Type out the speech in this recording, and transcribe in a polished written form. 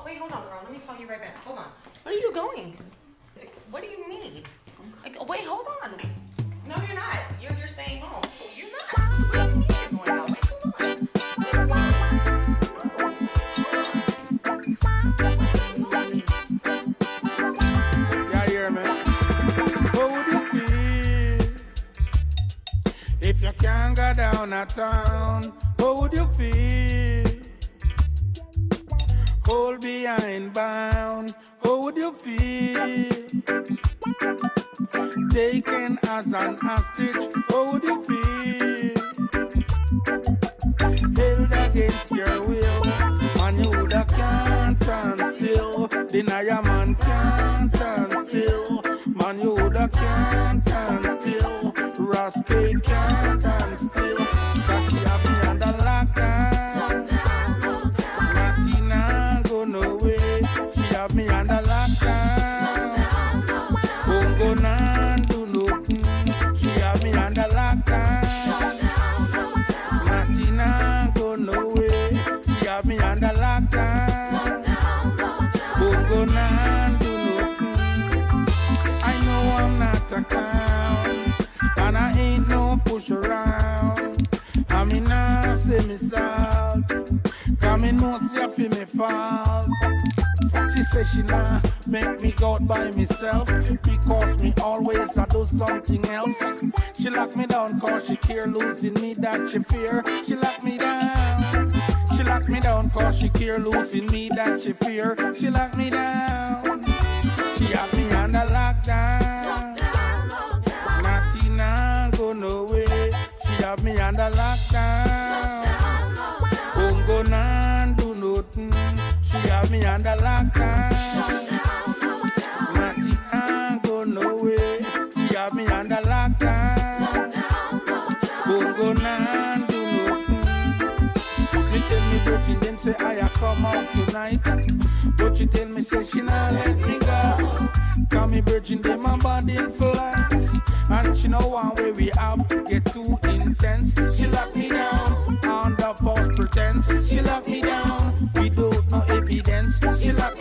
wait, hold on, girl. Let me call you right back. Hold on. Where are you going? What do you need? Like, wait, hold on. No, you're not. You're staying home. You're not. What do you mean you're going out? Wait, hold on. Yeah, hear me? How would you feel if you can't go down a town? How would you feel? Hold behind bound. How would you feel? Taken as an hostage. How would you feel? Held against your will. Man, you woulda can't stand still. Deny a man can't stand still. Man, you woulda can't stand still. Rascal can't stand still. Cause she have me under lockdown. Nothing I go no way. She have me under lockdown. Won't go none do nothing. She have me under lockdown. Nothing I go no way. She have me under lockdown. Won't go none do nothing. I know I'm not a clown, and I ain't no push around. I mean now say me salt, cause me know see a fi me fault. She say she nah make me go out by myself, because me always I do something else. She lock me down cause she care losing me that she fear. She lock me down. She lock me down cause she care losing me that she fear. She lock me down. She have me under lockdown. Nothing I go no way. She have me under lockdown. Won't go none do nothing. She have me under lockdown. Nothing I go no way. She have me under lockdown. Won't go none do nothing. Me tell me virgin then say I come out tonight, but she tell me say she not let me go. Call me virgin them my body influence, and she know one way we have get too intense. She lock me down under false pretense. She lock me down without no evidence. She lock